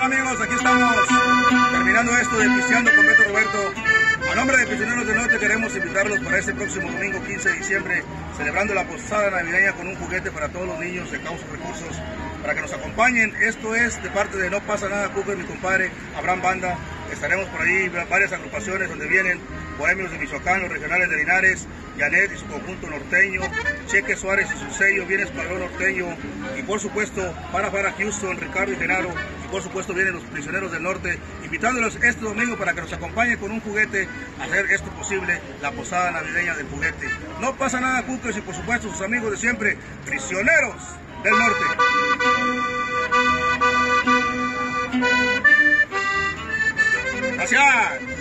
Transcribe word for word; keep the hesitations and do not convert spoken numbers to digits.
Bueno amigos, aquí estamos terminando esto de Pisteando con Beto Roberto. A nombre de Prisioneros del Norte queremos invitarlos para este próximo domingo quince de diciembre, celebrando la posada navideña con un juguete para todos los niños de Causa Recursos, para que nos acompañen. Esto es de parte de No Pasa Nada Cooker, mi compadre Abraham Banda. Estaremos por ahí, varias agrupaciones donde vienen bohemios de Michoacán, los regionales de Linares, Janet y su conjunto norteño, Cheque Suárez y su sello, viene Escuadrón Norteño, y por supuesto para para Houston, Ricardo y Genaro, y por supuesto vienen los Prisioneros del Norte, invitándolos este domingo para que nos acompañen con un juguete a hacer esto posible, la posada navideña del juguete. No Pasa Nada Cookers y por supuesto sus amigos de siempre, Prisioneros del Norte. Gracias.